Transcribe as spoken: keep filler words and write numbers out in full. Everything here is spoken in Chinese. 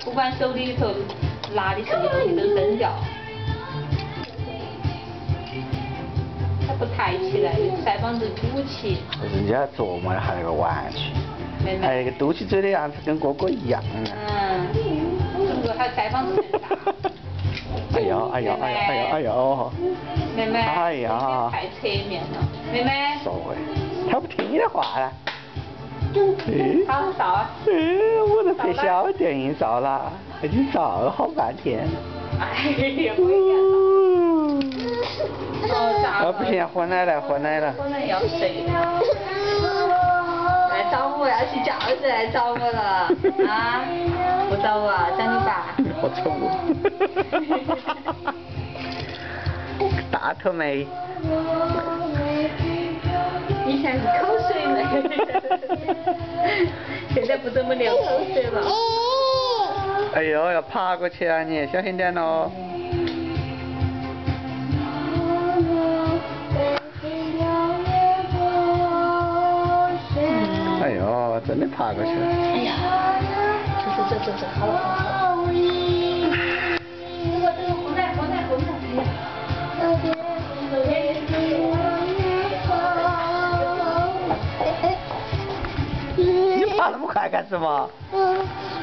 不管手里头拿的什么东西都扔掉。他不抬起来，腮帮子鼓起。 人家琢磨了还那个玩具，还有一个嘟起嘴的样子，跟哥哥一样啊。 嗯，不过他腮帮子很大。 哎呀哎呀哎呀哎呀哎呀！ 妹妹， 哎呀， 太侧面了，妹妹。 所谓，他不听你的话了。哎， 好照啊。 哎，我在拍小电影照了，已经照了好半天了。 哎呀，不一样。哦，照。 啊，不行，喝奶了，喝奶了。 可能要睡了。来找我，要去教室来找我了啊！不找我，找你爸。 好丑哦！大头妹。 以前是口水妹，现在不怎么流口水了。 哎呦，要爬过去啊你，小心点喽！哎呦，真的爬过去了。 哎呀，走走走走走，好了好了好了。这个这个喝奶喝奶喝奶， 你爬那么快干什么？